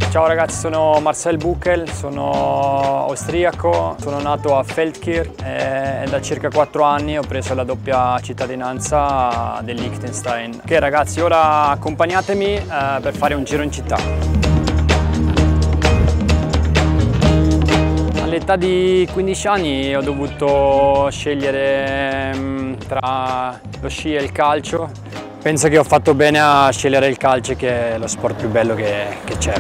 Ciao ragazzi, sono Marcel Buchel, sono austriaco, sono nato a Feldkirch e da circa 4 anni ho preso la doppia cittadinanza del Liechtenstein. Ok ragazzi, ora accompagnatemi per fare un giro in città. All'età di 15 anni ho dovuto scegliere tra lo sci e il calcio. Penso che ho fatto bene a scegliere il calcio, che è lo sport più bello che c'è.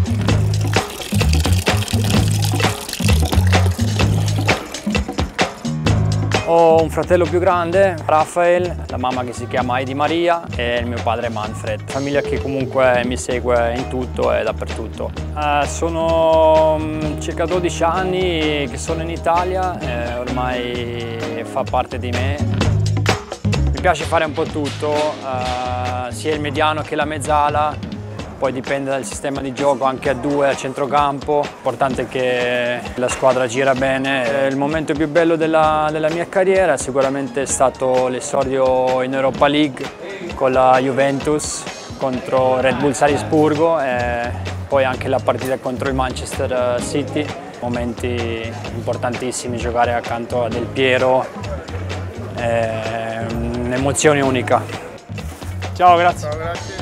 Ho un fratello più grande, Rafael, la mamma che si chiama Heidi Maria e il mio padre Manfred. Famiglia che comunque mi segue in tutto e dappertutto. Sono circa 12 anni che sono in Italia e ormai fa parte di me. Mi piace fare un po' tutto, sia il mediano che la mezzala. Poi dipende dal sistema di gioco, anche a 2 a centrocampo. L'importante è che la squadra gira bene. Il momento più bello della mia carriera sicuramente è stato l'esordio in Europa League con la Juventus contro Red Bull Salisburgo e poi anche la partita contro il Manchester City. Momenti importantissimi, giocare accanto a Del Piero è un'emozione unica. Ciao, grazie. Ciao, grazie.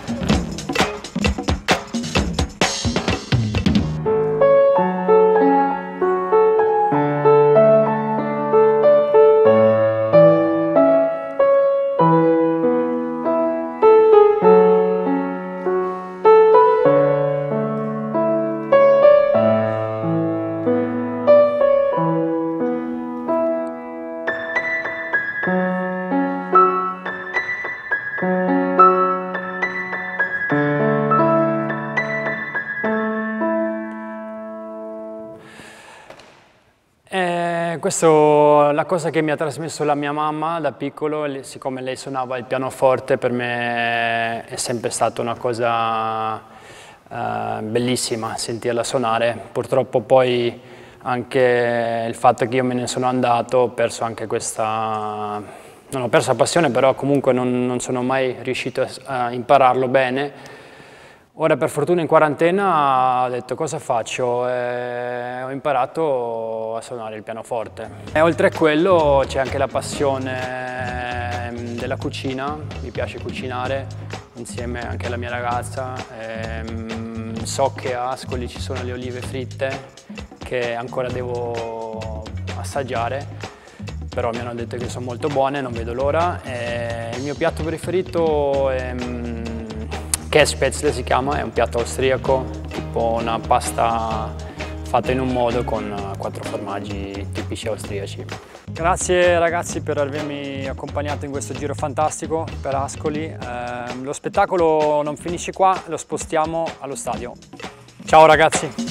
Questo, la cosa che mi ha trasmesso la mia mamma da piccolo, siccome lei suonava il pianoforte, per me è sempre stata una cosa bellissima sentirla suonare. Purtroppo poi anche il fatto che io me ne sono andato, ho perso anche questa, non ho perso la passione, però comunque non sono mai riuscito a impararlo bene. Ora per fortuna in quarantena ho detto cosa faccio e ho imparato a suonare il pianoforte. E oltre a quello c'è anche la passione della cucina, mi piace cucinare insieme anche alla mia ragazza. So che a Ascoli ci sono le olive fritte che ancora devo assaggiare, però mi hanno detto che sono molto buone, non vedo l'ora. Il mio piatto preferito è Kässpätzle si chiama, è un piatto austriaco, tipo una pasta fatta in un modo con 4 formaggi tipici austriaci. Grazie ragazzi per avermi accompagnato in questo giro fantastico per Ascoli. Lo spettacolo non finisce qua, lo spostiamo allo stadio. Ciao ragazzi!